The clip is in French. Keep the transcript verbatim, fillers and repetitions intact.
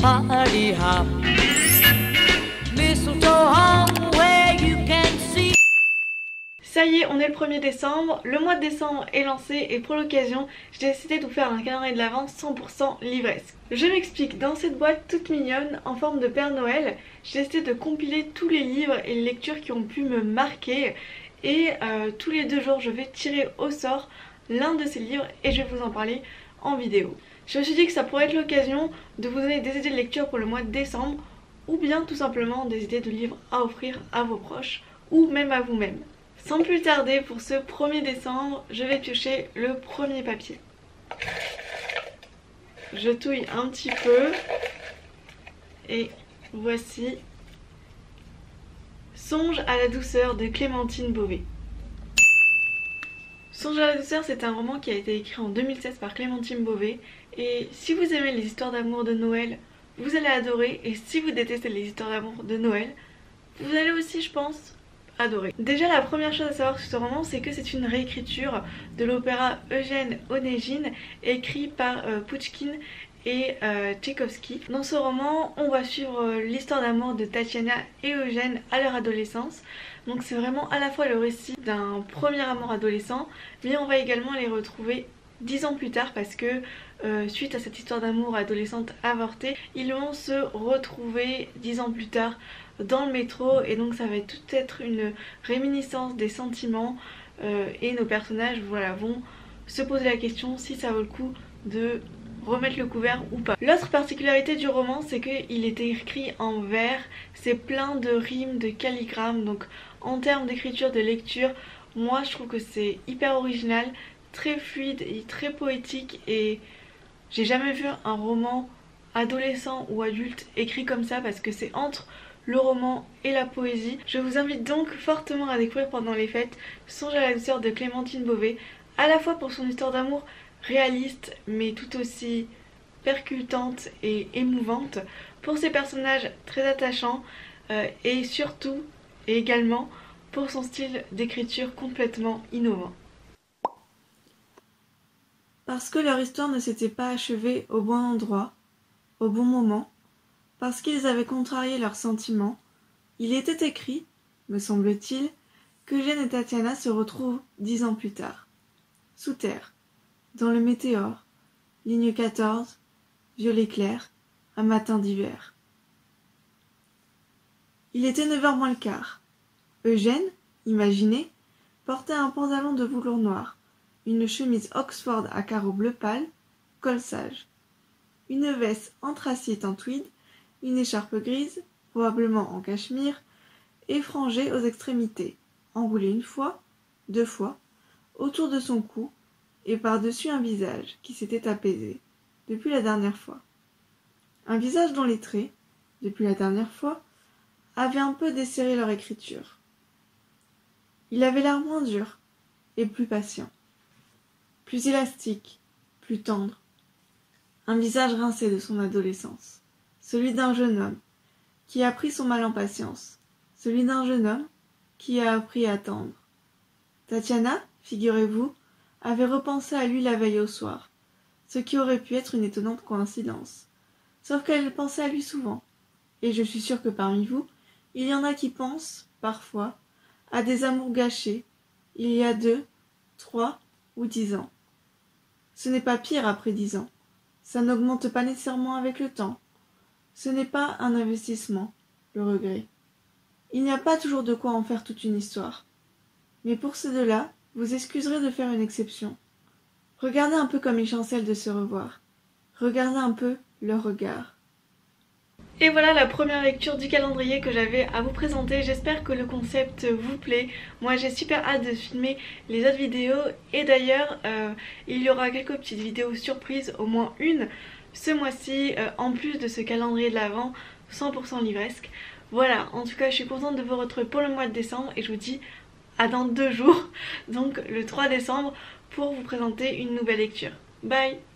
party hop. Mistletoe hung where you can see. Ça y est, on est le premier décembre, le mois de décembre est lancé et pour l'occasion, j'ai décidé de vous faire un calendrier de l'Avent cent pour cent livresque. Je m'explique, dans cette boîte toute mignonne, en forme de Père Noël, j'ai décidé de compiler tous les livres et les lectures qui ont pu me marquer et euh, tous les deux jours je vais tirer au sort l'un de ces livres et je vais vous en parler en vidéo. Je me suis dit que ça pourrait être l'occasion de vous donner des idées de lecture pour le mois de décembre ou bien tout simplement des idées de livres à offrir à vos proches ou même à vous-même. Sans plus tarder, pour ce premier décembre, je vais piocher le premier papier. Je touille un petit peu et voici Songe à la douceur de Clémentine Beauvais. Songe à la douceur, c'est un roman qui a été écrit en deux mille seize par Clémentine Beauvais et si vous aimez les histoires d'amour de Noël, vous allez adorer, et si vous détestez les histoires d'amour de Noël, vous allez aussi, je pense, adorer. Déjà, la première chose à savoir sur ce roman, c'est que c'est une réécriture de l'opéra Eugène Onégine écrit par euh, Pouchkine et euh, Tchaïkovski. Dans ce roman, on va suivre euh, l'histoire d'amour de Tatiana et Eugène à leur adolescence. Donc c'est vraiment à la fois le récit d'un premier amour adolescent, mais on va également les retrouver dix ans plus tard parce que euh, suite à cette histoire d'amour adolescente avortée, ils vont se retrouver dix ans plus tard dans le métro et donc ça va tout être une réminiscence des sentiments euh, et nos personnages voilà, vont se poser la question si ça vaut le coup de remettre le couvert ou pas. L'autre particularité du roman, c'est qu'il est écrit en vers, c'est plein de rimes, de calligrammes, donc en termes d'écriture, de lecture, moi je trouve que c'est hyper original, très fluide et très poétique et j'ai jamais vu un roman adolescent ou adulte écrit comme ça parce que c'est entre le roman et la poésie. Je vous invite donc fortement à découvrir pendant les fêtes Songe à la douceur de Clémentine Beauvais, à la fois pour son histoire d'amour réaliste mais tout aussi percutante et émouvante, pour ses personnages très attachants euh, et surtout et également pour son style d'écriture complètement innovant. Parce que leur histoire ne s'était pas achevée au bon endroit, au bon moment, parce qu'ils avaient contrarié leurs sentiments, il était écrit, me semble-t-il, qu'Eugène et Tatiana se retrouvent dix ans plus tard. Sous terre, dans le météore, ligne quatorze, violet clair, un matin d'hiver. Il était neuf heures moins le quart. Eugène, imaginez, portait un pantalon de velours noir, une chemise Oxford à carreaux bleu pâle, col sage, une veste anthracite en tweed, une écharpe grise, probablement en cachemire, effrangée aux extrémités, enroulée une fois, deux fois, autour de son cou, et par-dessus un visage qui s'était apaisé, depuis la dernière fois. Un visage dont les traits, depuis la dernière fois, avaient un peu desserré leur écriture. Il avait l'air moins dur et plus patient, plus élastique, plus tendre. Un visage rincé de son adolescence, celui d'un jeune homme qui a pris son mal en patience, celui d'un jeune homme qui a appris à attendre. Tatiana, figurez-vous, avait repensé à lui la veille au soir, ce qui aurait pu être une étonnante coïncidence. Sauf qu'elle pensait à lui souvent, et je suis sûre que parmi vous, il y en a qui pensent, parfois, à des amours gâchés, il y a deux, trois ou dix ans. Ce n'est pas pire après dix ans, ça n'augmente pas nécessairement avec le temps. Ce n'est pas un investissement, le regret. Il n'y a pas toujours de quoi en faire toute une histoire. Mais pour ces deux-là, vous excuserez de faire une exception. Regardez un peu comme ils chancellent de se revoir. Regardez un peu leur regard. Et voilà la première lecture du calendrier que j'avais à vous présenter. J'espère que le concept vous plaît. Moi j'ai super hâte de filmer les autres vidéos. Et d'ailleurs, euh, il y aura quelques petites vidéos surprises, au moins une, ce mois-ci, euh, en plus de ce calendrier de l'Avent cent pour cent livresque. Voilà, en tout cas je suis contente de vous retrouver pour le mois de décembre et je vous dis à dans deux jours, donc le trois décembre, pour vous présenter une nouvelle lecture. Bye!